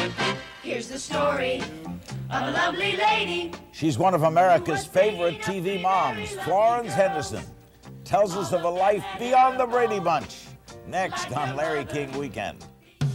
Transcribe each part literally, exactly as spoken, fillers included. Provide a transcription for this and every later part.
Here's the story of a lovely lady. She's one of America's favorite T V moms. Florence Henderson tells us of a life beyond the Brady Bunch. Next on Larry King Weekend.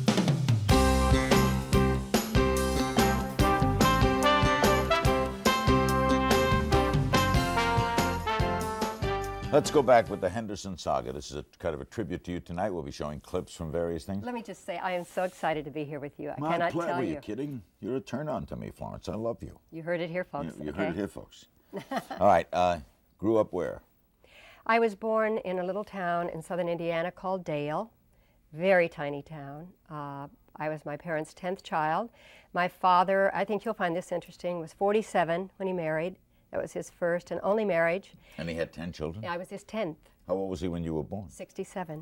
Let's go back with the Henderson saga. This is a kind of a tribute to you tonight. We'll be showing clips from various things. Let me just say, I am so excited to be here with you. I My cannot pleasure. tell Are you. you kidding? You're a turn-on to me, Florence. I love you. You heard it here, folks. You, you okay? heard it here, folks. All right. Uh, grew up where? I was born in a little town in southern Indiana called Dale. Very tiny town. Uh, I was my parents' tenth child. My father, I think you'll find this interesting, was forty-seven when he married. That was his first and only marriage. And he had ten children? I was his tenth. How old was he when you were born? sixty-seven.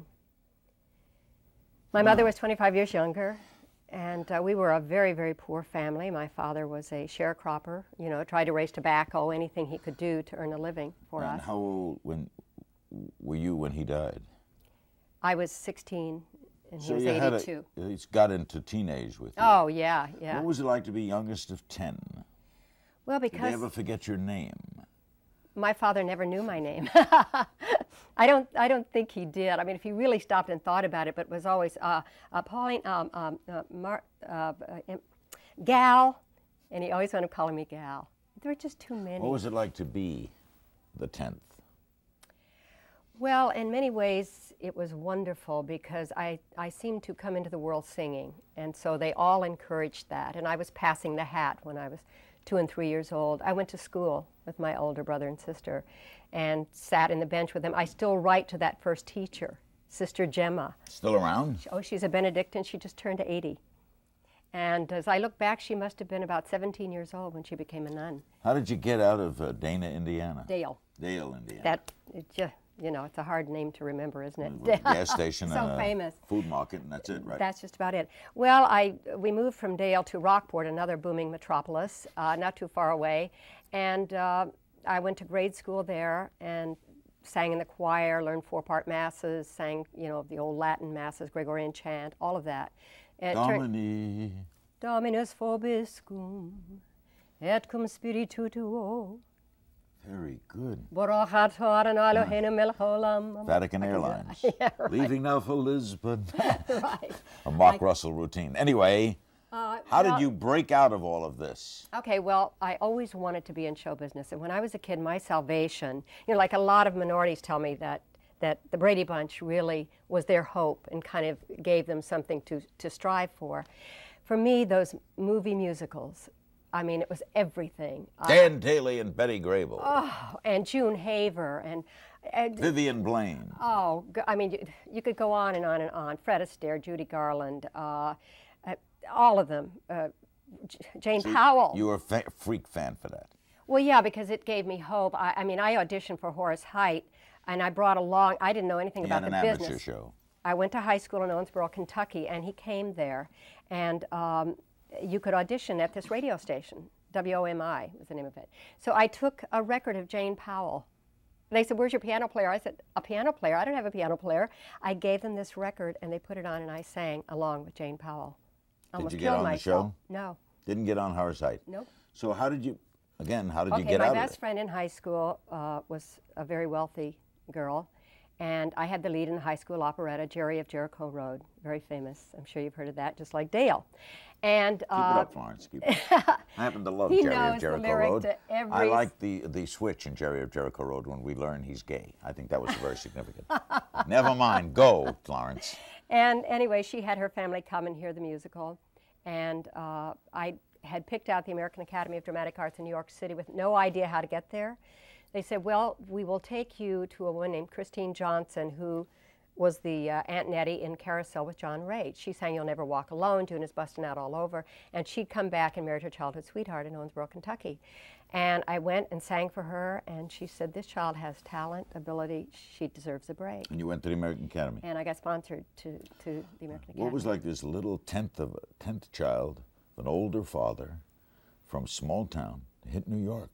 My Wow. mother was twenty-five years younger, and uh, we were a very, very poor family. My father was a sharecropper, you know, tried to raise tobacco, anything he could do to earn a living for and us. how old when, were you when he died? I was sixteen, and he So was you had eighty-two. a, he's got into teenage with you. Oh, yeah, yeah. What was it like to be youngest of ten? Well, Did they because ever forget your name? my father never knew my name. I don't, I don't think he did. I mean, if he really stopped and thought about it, but it was always uh, uh, Pauline, um, um, uh, Mar uh, uh, Gal, and he always wanted to call me Gal. There were just too many. What was it like to be the tenth? Well, in many ways, it was wonderful because I, I seemed to come into the world singing, and so they all encouraged that. And I was passing the hat when I was two and three years old. I went to school with my older brother and sister and sat in the bench with them. I still write to that first teacher, Sister Gemma. Still around? Oh, she's a Benedictine. She just turned eighty. And as I look back, she must have been about seventeen years old when she became a nun. How did you get out of uh, Dana, Indiana? Dale. Dale, Indiana. That, it just, you know, it's a hard name to remember, isn't it? With a gas station So and a famous. food market, and that's it, right? That's just about it. Well, I we moved from Dale to Rockport, another booming metropolis, uh, not too far away, and uh, I went to grade school there and sang in the choir, learned four-part masses, sang, you know, the old Latin masses, Gregorian chant, all of that. And it turned- Domini. Dominus vobiscum, et cum spiritu tuo. Very good. Vatican Airlines. Yeah, right. Leaving now for Lisbon. Right. A Mark I- Russell routine. Anyway, Uh, how well- did you break out of all of this? Okay, well, I always wanted to be in show business, and when I was a kid, my salvation, you know, like a lot of minorities tell me that that the Brady Bunch really was their hope and kind of gave them something to, to strive for. For me, those movie musicals, I mean, it was everything. Dan Daly and Betty Grable. Oh, and June Haver, and, and Vivian Blaine. oh, g- I mean, you, you could go on and on and on. Fred Astaire, Judy Garland, uh, uh, all of them. Uh, J- Jane See, Powell. You were a fa freak fan for that. Well, yeah, because it gave me hope. I, I mean, I auditioned for Horace Heidt, and I brought along, I didn't know anything He about had the an amateur business. show. I went to high school in Owensboro, Kentucky, and he came there, and um, you could audition at this radio station. W O M I was the name of it. So I took a record of Jane Powell. They said, "Where's your piano player?" I said, "A piano player? I don't have a piano player." I gave them this record, and they put it on, and I sang along with Jane Powell. Almost Did you get killed on the myself. show? No. Didn't get on Horace Heidt. Nope. So how did you, again, how did you Okay, get my out of best it? friend in high school uh, was a very wealthy girl, and I had the lead in the high school operetta, Jerry of Jericho Road, very famous. I'm sure you've heard of that, just like Dale. And Keep uh, it up, Florence. Keep it up. I happen to love He Jerry knows of the Jericho lyric Road. to every I s- like the the switch in Jerry of Jericho Road when we learn he's gay. I think that was very significant. Never mind. Go, Florence. And anyway, she had her family come and hear the musical, and uh, I had picked out the American Academy of Dramatic Arts in New York City with no idea how to get there. They said, "Well, we will take you to a woman named Christine Johnson, who was the uh, Aunt Nettie in Carousel with John Raitt. She sang You'll Never Walk Alone, June is Busting Out All Over, and she'd come back and married her childhood sweetheart in Owensboro, Kentucky." And I went and sang for her, and she said, "This child has talent, ability, she deserves a break." And you went to the American Academy. And I got sponsored to, to the American Academy. What was like this little tenth of a tenth child of an older father from small town to hit New York?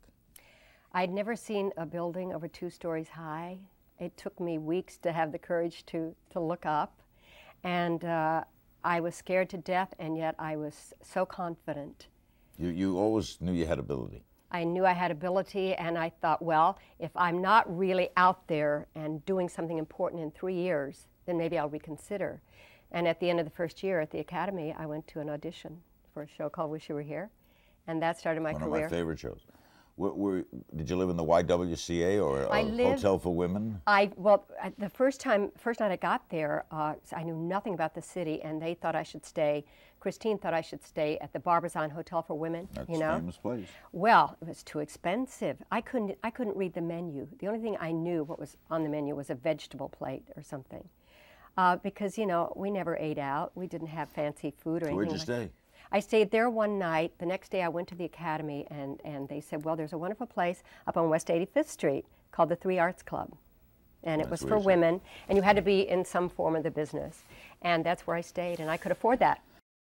I'd never seen a building over two stories high. It took me weeks to have the courage to, to look up. And uh, I was scared to death, and yet I was so confident. You, you always knew you had ability. I knew I had ability, and I thought, well, if I'm not really out there and doing something important in three years, then maybe I'll reconsider. And at the end of the first year at the Academy, I went to an audition for a show called Wish You Were Here, and that started my One career. One of my favorite shows. Where, where, did you live in the Y W C A or a lived, hotel for women? I well, the first time, first night I got there, uh, I knew nothing about the city, and they thought I should stay. Christine thought I should stay at the Barbizon Hotel for Women. That's you know? a famous place. Well, it was too expensive. I couldn't. I couldn't read the menu. The only thing I knew what was on the menu was a vegetable plate or something, uh, because you know we never ate out. We didn't have fancy food or anything. Where'd you like stay? That. I stayed there one night. The next day I went to the Academy, and, and they said, well, there's a wonderful place up on West eighty-fifth Street called the Three Arts Club. And it That's was for where you women, and you had to be in some form of the business. And that's where I stayed, and I could afford that.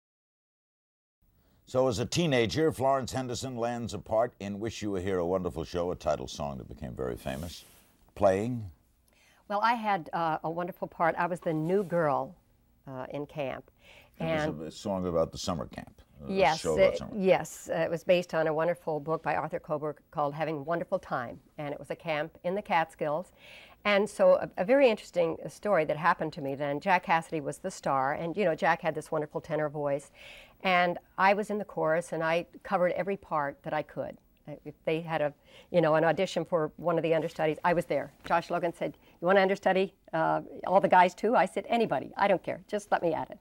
So as a teenager, Florence Henderson lands a part in Wish You Were Here, a wonderful show, a title song that became very famous. Playing? Well, I had uh, a wonderful part. I was the new girl uh, in camp. And it was a song about the summer camp. Yes, show about it, summer. yes. Uh, it was based on a wonderful book by Arthur Coburg called Having a Wonderful Time, and it was a camp in the Catskills. And so a, a very interesting story that happened to me then. Jack Cassidy was the star, and you know, Jack had this wonderful tenor voice, and I was in the chorus, and I covered every part that I could. If they had a, you know, an audition for one of the understudies, I was there. Josh Logan said, "You want to understudy uh, all the guys too?" I said, "Anybody, I don't care, just let me at it."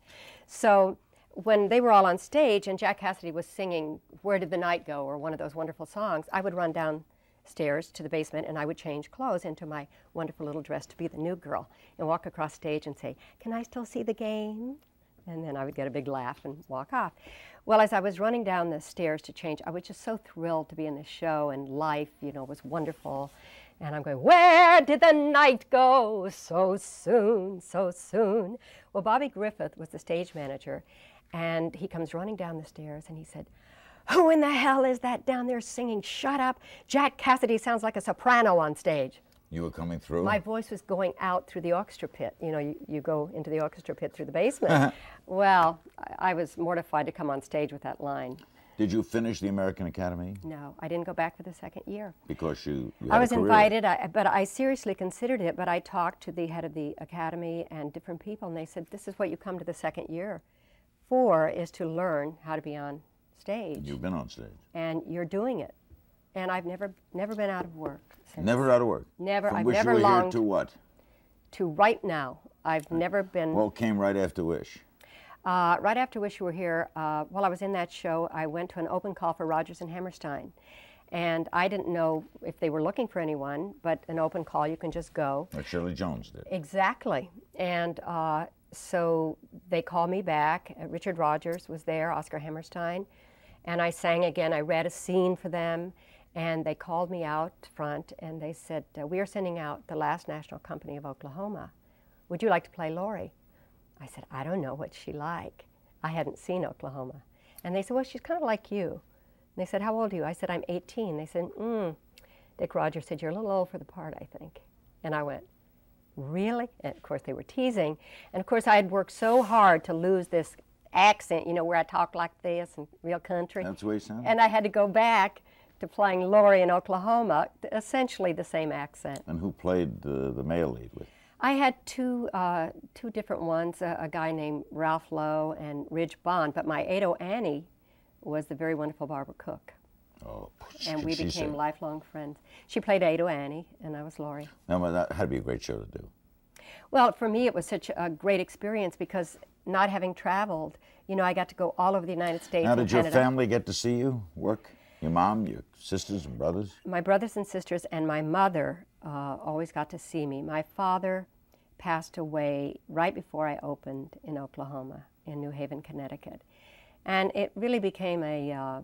So when they were all on stage and Jack Cassidy was singing "Where Did the Night Go?" or one of those wonderful songs, I would run downstairs to the basement and I would change clothes into my wonderful little dress to be the new girl and walk across stage and say, "Can I still see the game?" And then I would get a big laugh and walk off. Well, as I was running down the stairs to change, I was just so thrilled to be in the show, and life, you know, was wonderful. And I'm going, "Where did the night go so soon, so soon?" Well, Bobby Griffith was the stage manager, and he comes running down the stairs, and he said, "Who in the hell is that down there singing? Shut up. Jack Cassidy sounds like a soprano on stage." You were coming through? My voice was going out through the orchestra pit. You know, you, you go into the orchestra pit through the basement. Well, I, I was mortified to come on stage with that line. Did you finish the American Academy? No, I didn't go back for the second year. Because you, you had I was a career. invited, I, but I seriously considered it, but I talked to the head of the Academy and different people, and they said, "This is what you come to the second year for, is to learn how to be on stage." You've been on stage. And you're doing it. And I've never never been out of work since. Never out of work? Never. From I've Wish never You Were longed Here to what? to right now. I've never been. What came right after Wish? Uh, right after Wish You Were Here, uh, while I was in that show, I went to an open call for Rodgers and Hammerstein. And I didn't know if they were looking for anyone, but an open call, you can just go. Like Shirley Jones did. Exactly. And uh, so they called me back. Uh, Richard Rodgers was there, Oscar Hammerstein. And I sang again. I read a scene for them. And they called me out front, and they said, uh, "We are sending out the last National Company of Oklahoma. Would you like to play Laurie?" I said, "I don't know what's she like." I hadn't seen Oklahoma. And they said, "Well, she's kind of like you." And they said, "How old are you?" I said, "I'm eighteen. They said, mm. Dick Rogers said, "You're a little old for the part, I think." And I went, "Really?" And of course, they were teasing. And of course, I had worked so hard to lose this accent, you know, where I talk like this and real country. That's the way you sound. And I had to go back to playing Laurie in Oklahoma, essentially the same accent. And who played the, the male lead with? I had two uh, two different ones, a, a guy named Ralph Lowe and Ridge Bond, but my Ado Annie was the very wonderful Barbara Cook. Oh, And we she became sang. lifelong friends. She played Ado Annie, and I was Laurie. Now, well, that had to be a great show to do. Well, for me, it was such a great experience because not having traveled, you know, I got to go all over the United States Now, and did your Canada. family get to see you work? Your mom, your sisters and brothers? My brothers and sisters and my mother uh, always got to see me. My father passed away right before I opened in Oklahoma, in New Haven, Connecticut. And it really became a, uh,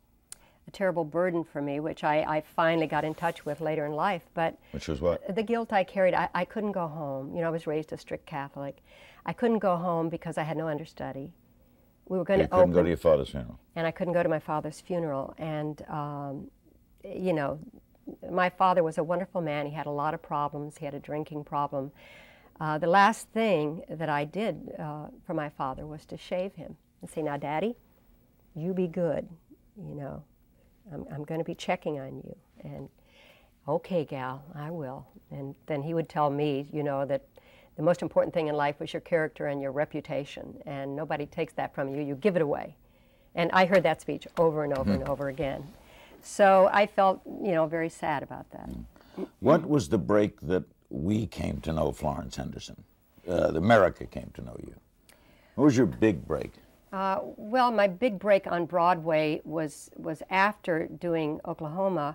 a terrible burden for me, which I, I finally got in touch with later in life. But Which was what? the guilt I carried, I, I couldn't go home. You know, I was raised a strict Catholic. I couldn't go home because I had no understudy. We were going You to couldn't open, go to your father's funeral. and I couldn't go to my father's funeral. And, um, you know, my father was a wonderful man. He had a lot of problems. He had a drinking problem. uh, the last thing that I did uh, for my father was to shave him and say, now, Daddy, you be good, you know. I'm, I'm going to be checking on you. And, okay, gal, I will. And then he would tell me, you know, that the most important thing in life was your character and your reputation, and nobody takes that from you. You give it away. And I heard that speech over and over mm-hmm. and over again. So I felt, you know, very sad about that. What was the break that we came to know Florence Henderson? Uh, America came to know you. What was your big break? Uh, well, my big break on Broadway was, was after doing Oklahoma.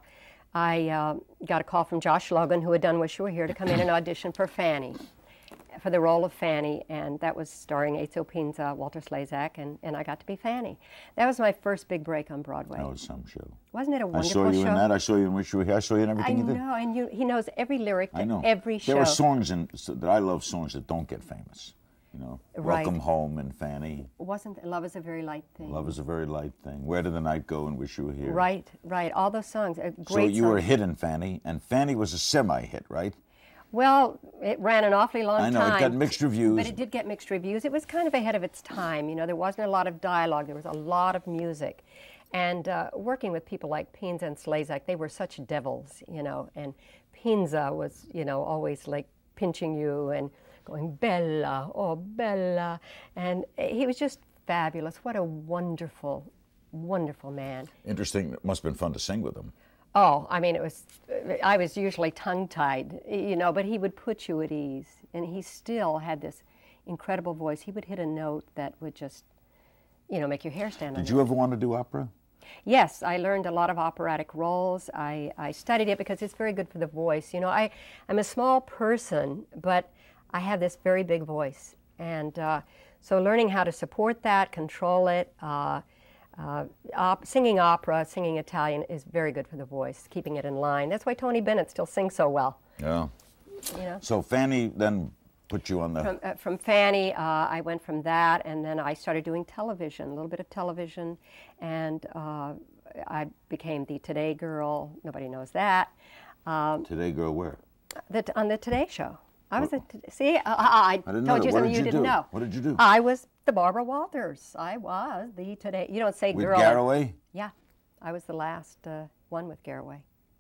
I uh, got a call from Josh Logan, who had done Wish You Were Here, to come in and audition for Fanny, for the role of Fanny, and that was starring Eizo Pinza, Walter Slezak, and, and I got to be Fanny. That was my first big break on Broadway. That was some show. Wasn't it a wonderful show? I saw you show? in that. I saw you in Wish You Were Here. I saw you in everything I you did. I know, and you, he knows every lyric to I know. every show. There are songs in, that I love, songs that don't get famous. You know, right. Welcome Home and Fanny. Wasn't Love Is a Very Light Thing? Love Is a Very Light Thing. Where Did the Night Go and Wish You Were Here. Right, right. All those songs, uh, great So you songs. were a hit in Fanny, and Fanny was a semi-hit, right? Well, it ran an awfully long time. I know, time, it got mixed reviews. But it did get mixed reviews. It was kind of ahead of its time. You know, there wasn't a lot of dialogue. There was a lot of music. And uh, working with people like Pinza and Slezak, they were such devils, you know. And Pinza was, you know, always like pinching you and going, Bella, oh, Bella. And he was just fabulous. What a wonderful, wonderful man. Interesting. It must have been fun to sing with him. Oh, I mean, it was, I was usually tongue-tied, you know, but he would put you at ease. And he still had this incredible voice. He would hit a note that would just, you know, make your hair stand on end. Did you ever want to do opera? Yes, I learned a lot of operatic roles. I, I studied it because it's very good for the voice. You know, I, I'm a small person, but I have this very big voice. And uh, so learning how to support that, control it, uh, uh, op singing opera, singing Italian is very good for the voice, keeping it in line. That's why Tony Bennett still sings so well. Yeah. You know? So Fanny then put you on the... From, uh, from Fanny, uh, I went from that, and then I started doing television, a little bit of television, and uh, I became the Today Girl. Nobody knows that. Um, Today Girl where? The, on the Today Show. I was a, see, uh, I, I didn't told know you that. What something did you you didn't do? know. What did you do? I was the Barbara Walters. I was the Today, you don't say With girl. With Garraway? Yeah, I was the last uh, one with Garraway.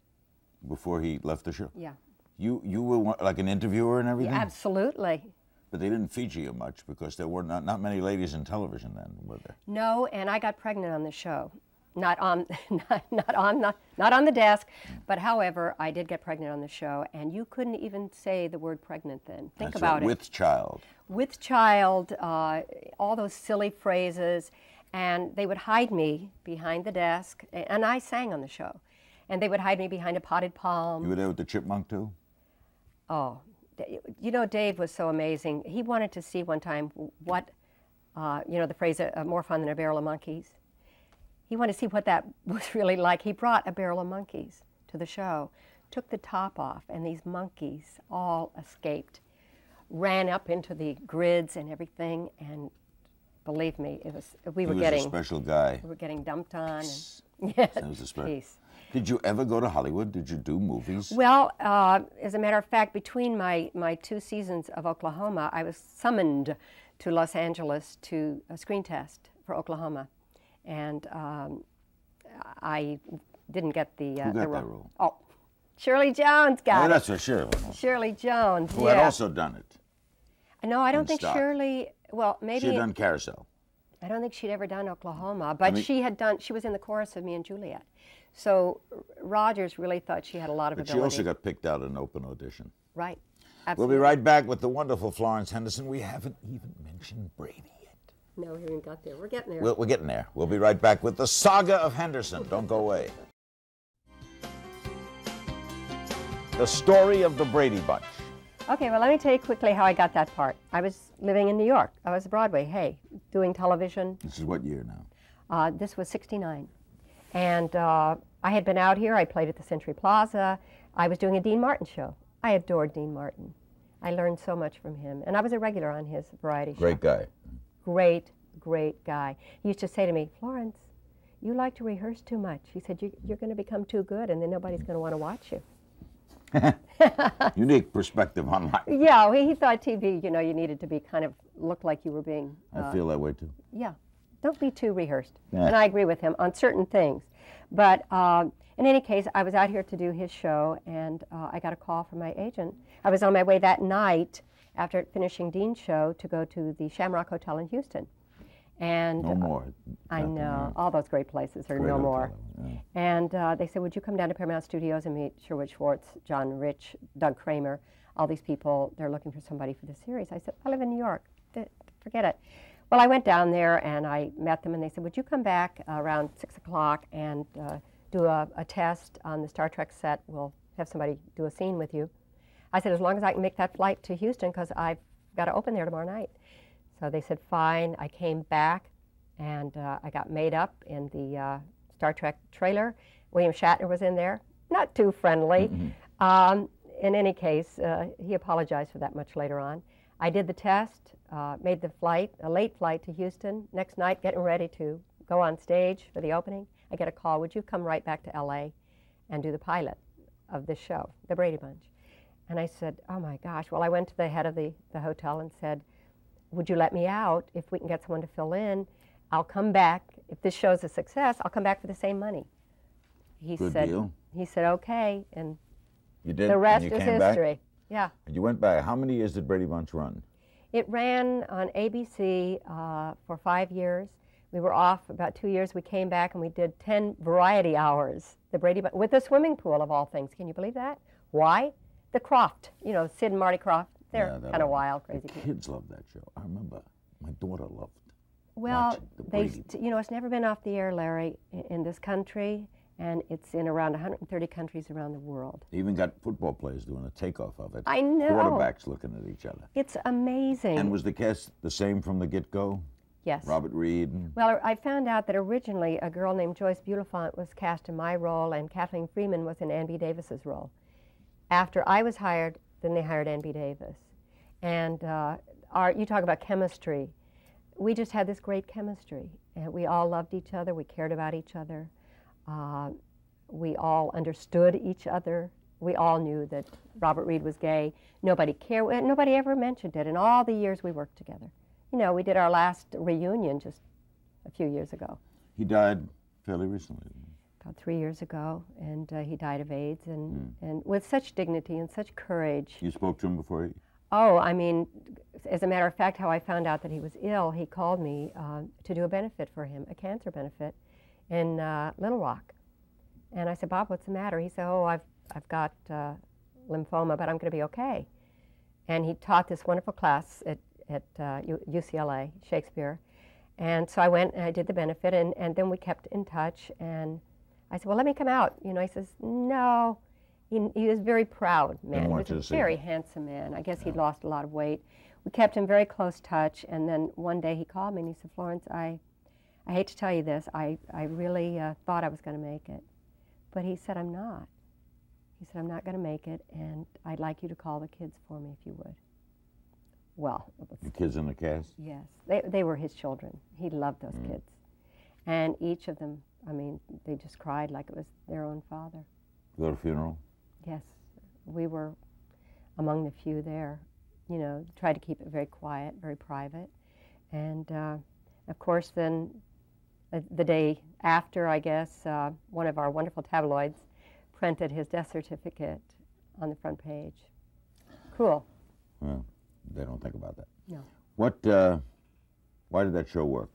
Before he left the show? Yeah. You you were one, like an interviewer and everything? Yeah, absolutely. But they didn't feature you much because there were not, not many ladies in television then, were there? No, and I got pregnant on the show. Not on, not, not on, not, not on the desk, but however, I did get pregnant on the show, and you couldn't even say the word pregnant then. Think That's about right. it. With child. With child, uh, all those silly phrases, and they would hide me behind the desk, and I sang on the show, and they would hide me behind a potted palm. You were there with the chipmunk too? Oh, you know, Dave was so amazing. He wanted to see one time what, uh, you know, the phrase, uh, more fun than a barrel of monkeys. He wanted to see what that was really like. He brought a barrel of monkeys to the show, took the top off, and these monkeys all escaped, ran up into the grids and everything, and believe me, it was, we were he was getting... a special guy. We were getting dumped on. And, yes, that was a special. Peace. Did you ever go to Hollywood? Did you do movies? Well, uh, as a matter of fact, between my, my two seasons of Oklahoma, I was summoned to Los Angeles to a screen test for Oklahoma. And um, I didn't get the, uh, Who got the that role? Oh, Shirley Jones got oh, it. that's for sure. Shirley Jones, Who yeah. had also done it. No, I don't in think stock. Shirley, well, maybe... She had it, done Carousel. I don't think she'd ever done Oklahoma, but I mean, she had done, she was in the chorus of Me and Juliet. So Rogers really thought she had a lot of but ability. she also got picked out in an open audition. Right, absolutely. We'll be right back with the wonderful Florence Henderson. We haven't even mentioned Brady yet. No, we haven't got there. We're getting there. We're, we're getting there. We'll be right back with the saga of Henderson. Don't go away. The story of the Brady Bunch. Okay, well, let me tell you quickly how I got that part. I was living in New York. I was Broadway, hey, doing television. This is what year now? Uh, this was sixty-nine. And uh, I had been out here. I played at the Century Plaza. I was doing a Dean Martin show. I adored Dean Martin. I learned so much from him. And I was a regular on his variety show. Great guy. Great, great guy. He used to say to me, Florence, you like to rehearse too much. He said, you, you're going to become too good, and then nobody's going to want to watch you. Unique perspective on life. Yeah, he, he thought T V, you know, you needed to be kind of, look like you were being... I Uh, feel that way too. yeah, don't be too rehearsed. Yeah. And I agree with him on certain things. But uh, in any case, I was out here to do his show, and uh, I got a call from my agent. I was on my way that night after finishing Dean's show to go to the Shamrock Hotel in Houston. And No more. I Nothing know, more. all those great places are Great no hotel, more. yeah. And uh, they said, would you come down to Paramount Studios and meet Sherwood Schwartz, John Rich, Doug Kramer, all these people, they're looking for somebody for the series. I said, I live in New York, Th- forget it. Well, I went down there and I met them and they said, would you come back uh, around six o'clock and uh, do a, a test on the Star Trek set? We'll have somebody do a scene with you. I said, as long as I can make that flight to Houston, because I've got to open there tomorrow night. So they said, fine. I came back, and uh, I got made up in the uh, Star Trek trailer. William Shatner was in there, not too friendly. Mm-hmm. um, in any case, uh, he apologized for that much later on. I did the test, uh, made the flight, a late flight to Houston. Next night, getting ready to go on stage for the opening, I get a call, would you come right back to L A and do the pilot of this show, The Brady Bunch? And I said, oh my gosh. Well, I went to the head of the, the hotel and said, would you let me out if we can get someone to fill in? I'll come back. If this show's a success, I'll come back for the same money. He Good said, deal. He said, okay. And You did? the rest and you is came history. Back? Yeah. And you went back. How many years did Brady Bunch run? It ran on A B C uh, for five years. We were off about two years. We came back and we did ten variety hours. The Brady Bunch, with a swimming pool of all things. Can you believe that? Why? The Croft, you know, Sid and Marty Croft. They're Yeah, kind of one. wild, crazy the people. Kids loved that show. I remember my daughter loved Well, watching the they, Brady st- you know, it's never been off the air, Larry, in, in this country, and it's in around one hundred thirty countries around the world. They even got football players doing a takeoff of it. I know. Quarterbacks looking at each other. It's amazing. And was the cast the same from the get-go? Yes. Robert Reed? And Well, I found out that originally a girl named Joyce Bulifant was cast in my role, and Kathleen Freeman was in Ann B. Davis's role. After I was hired, then they hired Ann B. Davis. And uh, our, you talk about chemistry. We just had this great chemistry. And we all loved each other. We cared about each other. Uh, we all understood each other. We all knew that Robert Reed was gay. Nobody cared. Nobody ever mentioned it in all the years we worked together. You know, we did our last reunion just a few years ago. he died fairly recently. About three years ago, and uh, he died of AIDS, and, Mm. and with such dignity and such courage. You spoke to him before he... Oh, I mean, as a matter of fact, how I found out that he was ill, he called me uh, to do a benefit for him, a cancer benefit, in uh, Little Rock. And I said, Bob, what's the matter? He said, oh, I've, I've got uh, lymphoma, but I'm going to be okay. And he taught this wonderful class at, at uh, U U C L A, Shakespeare. And so I went and I did the benefit, and, and then we kept in touch. And I said, well, let me come out. You know, he says, no. He, he was a very proud man. He want you was to a see very him. handsome man. I guess he'd lost a lot of weight. We kept in very close touch, and then one day he called me and he said, Florence, I, I hate to tell you this, I, I really uh, thought I was going to make it. But he said, I'm not. He said, I'm not going to make it, and I'd like you to call the kids for me if you would. Well, it was, The kids in the cast? yes, they, they were his children. He loved those Mm. kids. And each of them, I mean, they just cried like it was their own father. You go to a funeral? Yes, we were among the few there. You know, tried to keep it very quiet, very private. And uh, of course, then uh, the day after, I guess, uh, one of our wonderful tabloids printed his death certificate on the front page. Cool. Well, they don't think about that. No. What, uh, why did that show work?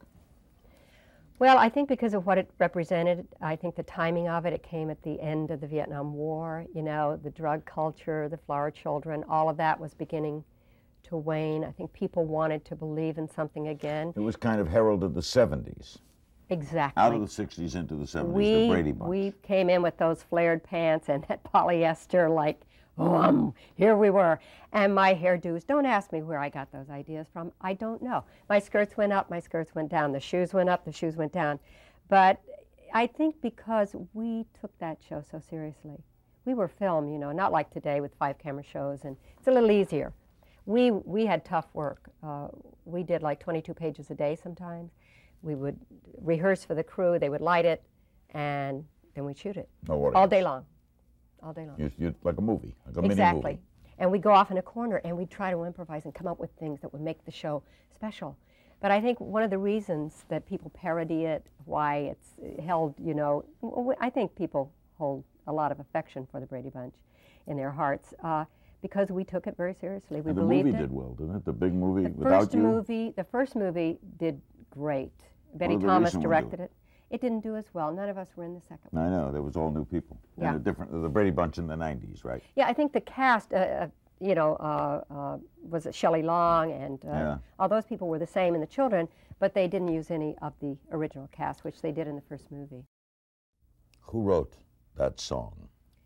Well, I think because of what it represented. I think the timing of it, it came at the end of the Vietnam War, you know, the drug culture, the flower children, all of that was beginning to wane. I think people wanted to believe in something again. It was kind of heralded the seventies. Exactly. Out of the sixties into the seventies, we, the Brady Bunch. We came in with those flared pants and that polyester, like, um, here we were. And my hairdos, don't ask me where I got those ideas from. I don't know. My skirts went up, my skirts went down. The shoes went up, the shoes went down. But I think because we took that show so seriously. We were film, you know, not like today with five camera shows, and it's a little easier. We, we had tough work. Uh, we did like twenty-two pages a day sometimes. We would rehearse for the crew, they would light it, and then we'd shoot it. No audience. All day long. all day long. You, you, like a movie, like a Exactly. mini movie. And we'd go off in a corner and we'd try to improvise and come up with things that would make the show special. But I think one of the reasons that people parody it, why it's held, you know, I think people hold a lot of affection for the Brady Bunch in their hearts uh, because we took it very seriously. We And the believed movie it. did well, didn't it? The big movie The without first you? movie, the first movie did great. Betty did the Thomas recent one directed do? it. It didn't do as well. None of us were in the second one. I know, there was all new people. Yeah. And a different, the Brady Bunch in the nineties, right? Yeah, I think the cast, uh, uh, you know, uh, uh, was it Shelley Long and uh, Yeah. all those people were the same in the children, but they didn't use any of the original cast, which they did in the first movie. Who wrote that song?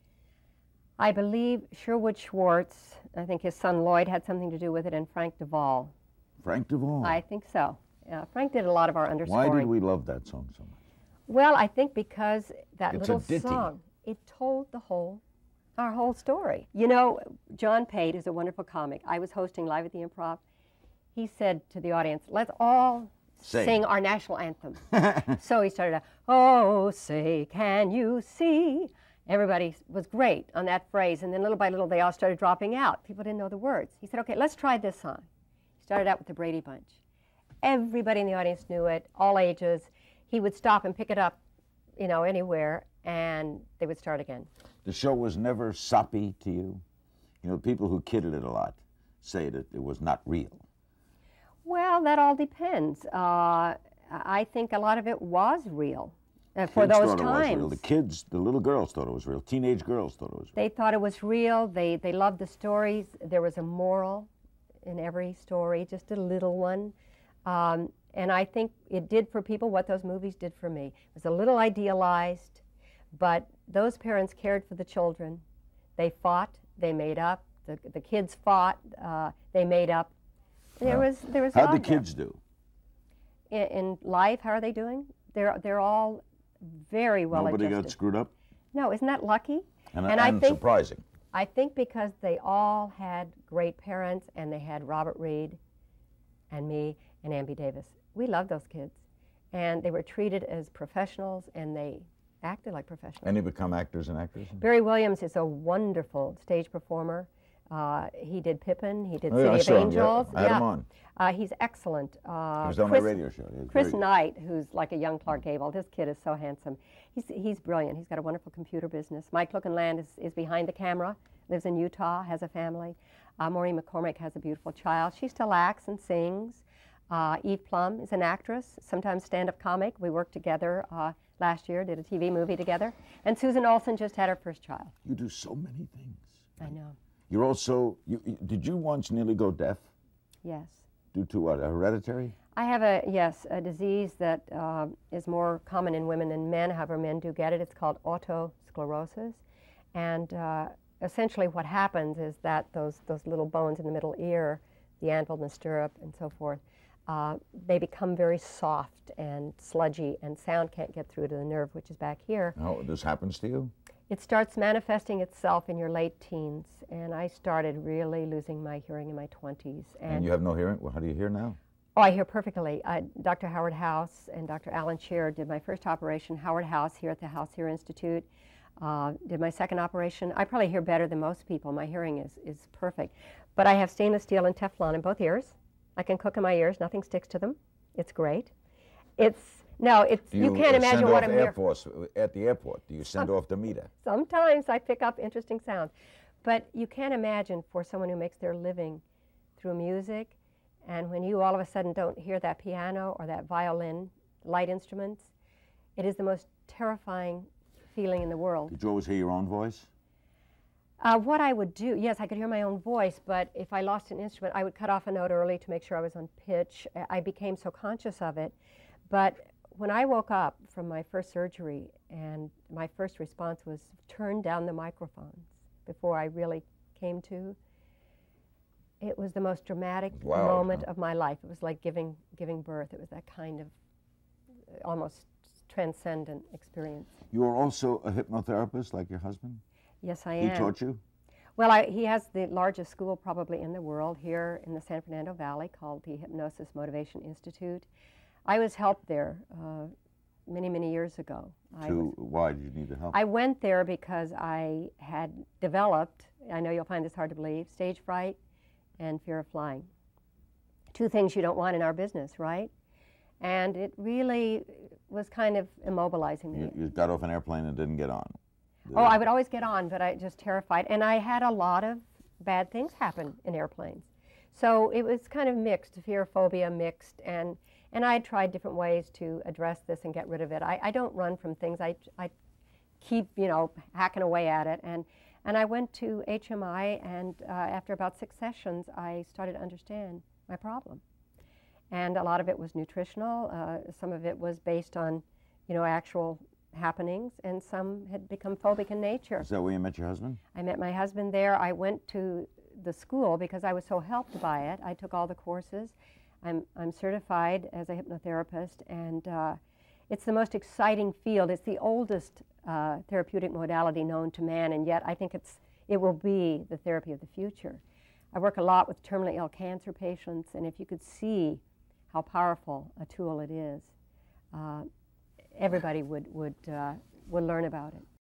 I believe Sherwood Schwartz, I think his son Lloyd had something to do with it, and Frank Duvall. Frank Duvall. I think so. Yeah, Frank did a lot of our underscoring. Why did we love that song so much? Well, I think because that It's a little ditty. song, it told the whole, our whole story. You know, John Pate is a wonderful comic. I was hosting Live at the Improv. He said to the audience, let's all Sing. sing our national anthem. So he started, out, oh, say, can you see? Everybody was great on that phrase, and then little by little they all started dropping out. People didn't know the words. He said, okay, let's try this song. He started out with the Brady Bunch. Everybody in the audience knew it, all ages. He would stop and pick it up, you know, anywhere, and they would start again. The show was never soppy to you? You know, people who kidded it a lot say that it was not real. Well, that all depends. Uh, I think a lot of it was real uh, for Kids those thought times. It was real. The kids, the little girls thought it was real. Teenage girls thought it was real. They thought it was real. They, they loved the stories. There was a moral in every story, just a little one. Um, and I think it did for people what those movies did for me. It was a little idealized, but those parents cared for the children. They fought, they made up. The, the kids fought, uh, they made up. There Well, was there was. How'd love the there. kids do? In, in life? How are they doing? They're they're all very well Nobody adjusted. got screwed up? No, isn't that lucky? And, And and I think- surprising. I think because they all had great parents, and they had Robert Reed, and me, and Amby Davis. We loved those kids, and they were treated as professionals, and they acted like professionals. And they become actors and actresses? Barry Williams is a wonderful stage performer. Uh, he did Pippin. He did Oh, yeah, I City saw of him, yeah. Angels. I had him on. Uh, he's excellent. Uh, He was on Chris, my radio show. He was Chris very- Knight, who's like a young Clark Gable. This kid is so handsome. He's, he's brilliant. He's got a wonderful computer business. Mike Lookenland is, is behind the camera, lives in Utah, has a family. Uh, Maureen McCormick has a beautiful child. She still acts and sings. Uh, Eve Plum is an actress, sometimes stand-up comic. We worked together uh, last year, did a T V movie together. And Susan Olsen just had her first child. You do so many things. I know. You're also, you, you- did you once nearly go deaf? Yes. Due to what, hereditary? I have a, yes, a disease that uh, is more common in women than men. However, men do get it. It's called otosclerosis. And uh, essentially what happens is that those, those little bones in the middle ear, the anvil and the stirrup and so forth, uh, they become very soft and sludgy, and sound can't get through to the nerve, which is back here. Oh, this happens to you? It starts manifesting itself in your late teens, and I started really losing my hearing in my twenties. And you have no hearing? Well, how do you hear now? Oh, I hear perfectly. Uh, Doctor Howard House and Doctor Alan Shearer did my first operation. Howard House here at the House Hear Institute uh, did my second operation. I probably hear better than most people. My hearing is, is perfect. But I have stainless steel and Teflon in both ears. I can cook in my ears. Nothing sticks to them. It's great. It's, no, it's, Do you, you, can't uh, imagine send what off I'm Air here. Force at the airport? Do you send off the meter? Sometimes I pick up interesting sounds. But you can't imagine for someone who makes their living through music, and when you all of a sudden don't hear that piano or that violin, light instruments, it is the most terrifying feeling in the world. Did you always hear your own voice? Uh, what I would do, yes, I could hear my own voice, but if I lost an instrument, I would cut off a note early to make sure I was on pitch. I became so conscious of it. But when I woke up from my first surgery, and my first response was turn down the microphones before I really came to, it was the most dramatic Loud, moment huh? of my life. It was like giving, giving birth. It was that kind of uh, almost transcendent experience. You are also a hypnotherapist like your husband? Yes, I He am. taught you? Well, I, he has the largest school probably in the world here in the San Fernando Valley called the Hypnosis Motivation Institute. I was helped there uh, many, many years ago. I To, was, why did you need the help? I went there because I had developed, I know you'll find this hard to believe, stage fright and fear of flying. Two things you don't want in our business, right? And it really was kind of immobilizing me. You, you got off an airplane and didn't get on. Oh, I would always get on, but I just terrified. And I had a lot of bad things happen in airplanes. So it was kind of mixed, fear, phobia mixed, and, and I tried different ways to address this and get rid of it. I, I don't run from things. I, I keep, you know, hacking away at it. And, and I went to H M I, and uh, after about six sessions, I started to understand my problem. And a lot of it was nutritional. Uh, some of it was based on, you know, actual happenings, and some had become phobic in nature. Is that where you met your husband? I met my husband there. I went to the school because I was so helped by it. I took all the courses. I'm, I'm certified as a hypnotherapist, and uh, it's the most exciting field. It's the oldest uh, therapeutic modality known to man, and yet I think it's, it will be the therapy of the future. I work a lot with terminally ill cancer patients, and if you could see how powerful a tool it is, uh, everybody would, would, uh, would learn about it.